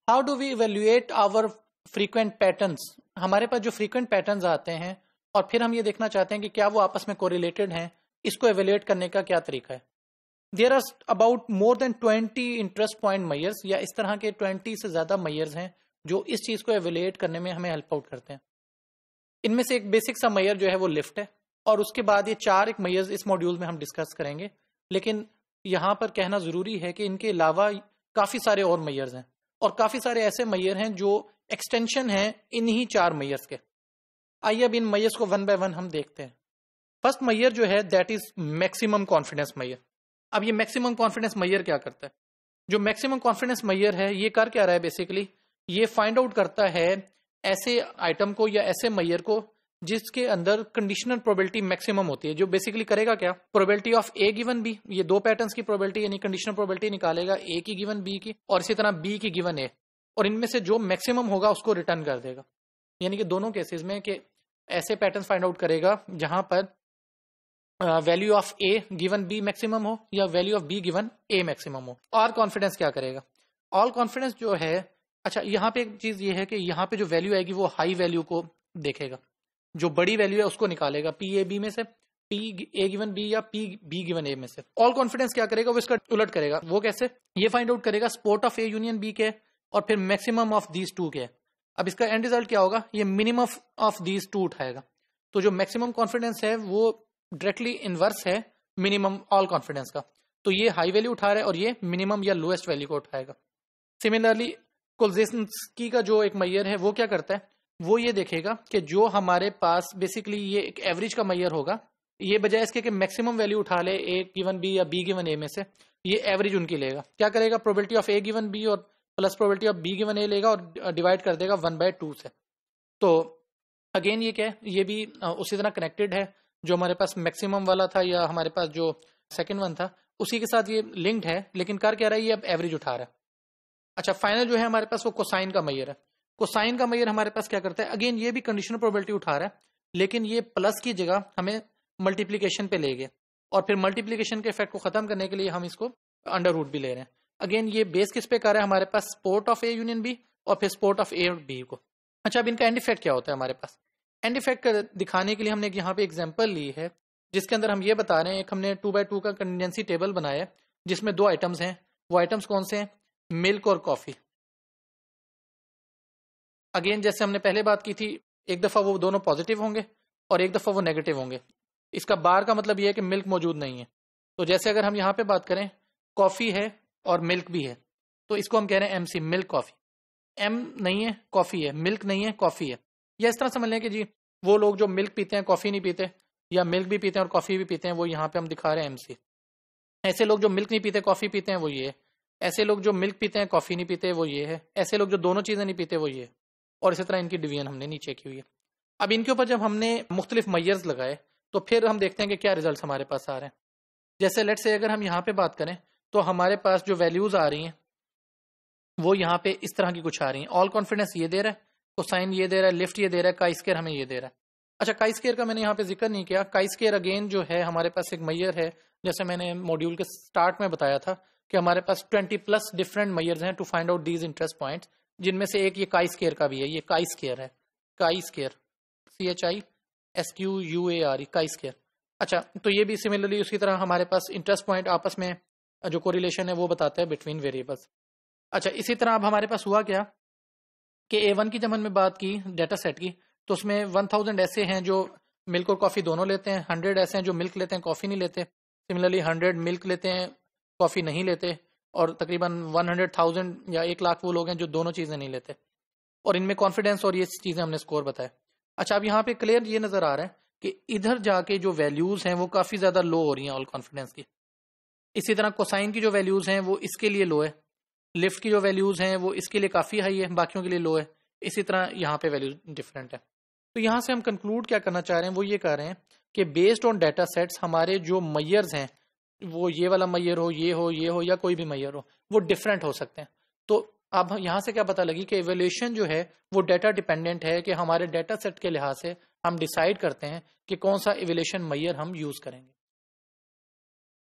How do we evaluate our frequent patterns? हमारे पास जो फ्रीक्वेंट पैटर्न्स आते हैं और फिर हम ये देखना चाहते हैं कि क्या वो आपस में कोरिलेटेड हैं, इसको इवेल्युएट करने का क्या तरीका है? There are about more than 20 interest point measures, या इस तरह के 20 से ज्यादा मैयर्स हैं जो इस चीज को इवेल्युएट करने में हमें हेल्प आउट करते हैं। इनमें से एक बेसिक सा मैयर जो है वो लिफ्ट है, और उसके बाद ये 4 एक मैयर्स इस मॉड्यूल में हम डिस्कस करेंगे। लेकिन यहां पर कहना जरूरी है कि इनके अलावा काफी सारे और मैयर्स हैं, और काफी सारे ऐसे मैयर हैं जो एक्सटेंशन है इन्हीं 4 मैयर्स के। आइए अब इन मैयर्स को वन बाय वन हम देखते हैं। फर्स्ट मैयर जो है that is maximum confidence measure. अब ये मैक्सिमम कॉन्फिडेंस मैयर क्या करता है? जो मैक्सिमम कॉन्फिडेंस मैयर है ये कर क्या रहा है? बेसिकली ये फाइंड आउट करता है ऐसे आइटम को या ऐसे मैयर को जिसके अंदर कंडीशनल प्रोबेबिलिटी मैक्सिमम होती है। जो बेसिकली करेगा क्या, probability of A given B, ये 2 पैटर्न्स की प्रोबेबिलिटी यानी कंडीशनल प्रोबेबिलिटी निकालेगा, ए की गिवन बी की और इसी तरह बी की गिवन ए, और इनमें से जो मैक्सिमम होगा उसको रिटर्न कर देगा। यानी कि दोनों केसेस में कि ऐसे पैटर्न फाइंड आउट करेगा जहां पर value of A given B maximum हो या value of B given A maximum हो। और कॉन्फिडेंस क्या करेगा? ऑल कॉन्फिडेंस जो है, अच्छा यहाँ पे एक चीज ये है कि यहाँ पे जो वैल्यू आएगी वो हाई वैल्यू को देखेगा, जो बड़ी वैल्यू है उसको निकालेगा पी ए बी में से, पी ए गिवन बी या पी बी गिवन ए में से। ऑल कॉन्फिडेंस क्या करेगा? वो इसका उलट करेगा। वो कैसे? ये फाइंड आउट करेगा support of A union B के और फिर मैक्सिमम ऑफ दीज 2 के। अब इसका एंड रिजल्ट क्या होगा? ये मिनिमम ऑफ दीज 2 उठाएगा। तो जो मैक्सिमम कॉन्फिडेंस है वो डायरेक्टली इनवर्स है मिनिमम ऑल कॉन्फिडेंस का। तो ये हाई वैल्यू उठा रहा है और ये मिनिमम या लोएस्ट वैल्यू को उठाएगा। सिमिलरली कोल्जेस्की का जो एक मैयर है वो क्या करता है? वो ये देखेगा कि जो हमारे पास बेसिकली ये एक एवरेज का मैयर होगा, ये बजाय इसके कि मैक्सिमम वैल्यू उठा ले ए गिवन बी या बी गिवन ए में से, ये एवरेज उनकी लेगा। क्या करेगा? Probability of A given B और plus probability of B given A लेगा और डिवाइड कर देगा 1/2 से। तो अगेन ये क्या है? ये भी उसी तरह कनेक्टेड है। जो हमारे पास मैक्सिमम वाला था या हमारे पास जो सेकंड वन था उसी के साथ ये लिंक्ड है, लेकिन कर क्या रहा है? ये अब एवरेज उठा रहा है। अच्छा, फाइनल जो है हमारे पास वो कोसाइन का मैयर है। कोसाइन का मैयर हमारे पास क्या करता है? अगेन ये भी कंडीशनल प्रोबेबिलिटी उठा रहा है, लेकिन ये प्लस की जगह हमें मल्टीप्लीकेशन पे ले गए, और फिर मल्टीप्लीकेशन के इफेक्ट को खत्म करने के लिए हम इसको अंडर रूट भी ले रहे हैं। अगेन ये बेस किस पे कर रहा है? हमारे पास support of A union B और फिर स्पोर्ट ऑफ ए और बी को। अच्छा, अब इनका एंड इफेक्ट क्या होता है हमारे पास? एंड इफेक्ट दिखाने के लिए हमने यहाँ पे एग्जाम्पल ली है जिसके अंदर हम ये बता रहे हैं, एक हमने 2x2 का कंटिजेंसी टेबल बनाया है जिसमें 2 आइटम्स हैं। वो आइटम्स कौन से हैं? मिल्क और कॉफी। अगेन जैसे हमने पहले बात की थी, एक दफा वो दोनों पॉजिटिव होंगे और एक दफा वो नेगेटिव होंगे। इसका बार का मतलब ये है कि मिल्क मौजूद नहीं है। तो जैसे अगर हम यहाँ पे बात करें, कॉफी है और मिल्क भी है, तो इसको हम कह रहे हैं एमसी, मिल्क कॉफी। एम नहीं है, कॉफी है, मिल्क नहीं है, कॉफी है। या इस तरह समझ लें कि जी वो लोग जो मिल्क पीते हैं कॉफी नहीं पीते, या मिल्क भी पीते हैं और कॉफी भी पीते हैं, वो यहाँ पे हम दिखा रहे हैं एमसी। ऐसे लोग जो मिल्क नहीं पीते कॉफी पीते हैं वो ये है। ऐसे लोग जो मिल्क पीते हैं कॉफी नहीं पीते वो ये है। ऐसे लोग जो दोनों चीजें नहीं पीते वो ये है। और इसी तरह इनकी डिवीजन हमने नीचे की हुई है। अब इनके ऊपर जब हमने मुख्तलिफ मैयर्स लगाए तो फिर हम देखते हैं कि क्या रिजल्ट हमारे पास आ रहे हैं। जैसे लेट से अगर हम यहाँ पे बात करें तो हमारे पास जो वैल्यूज आ रही हैं वो यहाँ पे इस तरह की कुछ आ रही हैं। ऑल कॉन्फिडेंस ये दे रहा है, कोसाइन ये दे रहा है, लिफ्ट ये दे रहा है, काई स्क्वायर हमें ये दे रहा है। अच्छा, काई स्क्वायर का मैंने यहाँ पे जिक्र नहीं किया। काई स्क्वायर अगेन जो है हमारे पास एक मैयर है, जैसे मैंने मॉड्यूल के स्टार्ट में बताया था कि हमारे पास 20+ डिफरेंट मैयर्स हैं to find out these interest points, जिनमें से एक ये काई स्क्वायर का भी है। ये काई स्क्वायर है, chi square, CHISQUARE, chi square. अच्छा, तो ये भी सिमिलरली उसी तरह हमारे पास इंटरेस्ट पॉइंट आपस में जो कोरिलेशन है वो बताता है बिटवीन वेरिएबल्स। अच्छा, इसी तरह अब हमारे पास हुआ क्या कि A1 की जब हमने बात की डाटा सेट की, तो उसमें 1000 ऐसे हैं जो मिल्क और कॉफी दोनों लेते हैं, 100 ऐसे हैं जो मिल्क लेते हैं कॉफी नहीं लेते। सिमिलरली 100 मिल्क लेते हैं कॉफी नहीं लेते, और तकरीबन 100,000 या 1,00,000 वो लोग हैं जो दोनों चीजें नहीं लेते। और इनमें कॉन्फिडेंस और ये चीजें हमने स्कोर बताया। अच्छा, अब यहाँ पे क्लियर ये नजर आ रहा है कि इधर जाके जो वैल्यूज हैं वो काफी ज्यादा लो हो रही हैं ऑल कॉन्फिडेंस की। इसी तरह कोसाइन की जो वैल्यूज हैं वो इसके लिए लो है, लिफ्ट की जो वैल्यूज हैं वो इसके लिए काफी हाई है, बाकियों के लिए लो है। इसी तरह यहाँ पे वैल्यूज डिफरेंट है। तो यहाँ से हम कंक्लूड क्या करना चाह रहे हैं, वो ये कह रहे हैं कि बेस्ड ऑन डाटा सेट्स हमारे जो मैयर्स हैं, वो ये वाला मैयर हो, ये हो, ये हो, या कोई भी मैयर हो, वो डिफरेंट हो सकते हैं। तो अब यहाँ से क्या पता लगी कि इवैल्यूएशन जो है वो डाटा डिपेंडेंट है, कि हमारे डाटा सेट के लिहाज से हम डिसाइड करते हैं कि कौन सा इवैल्यूएशन मैयर हम यूज करेंगे।